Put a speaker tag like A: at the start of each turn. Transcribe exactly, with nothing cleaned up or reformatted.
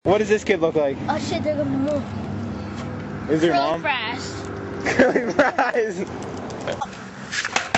A: What does this kid look like?
B: Oh shit, they're gonna move.
A: Is your
B: Curly
A: mom?
B: fries.
A: Curly fries.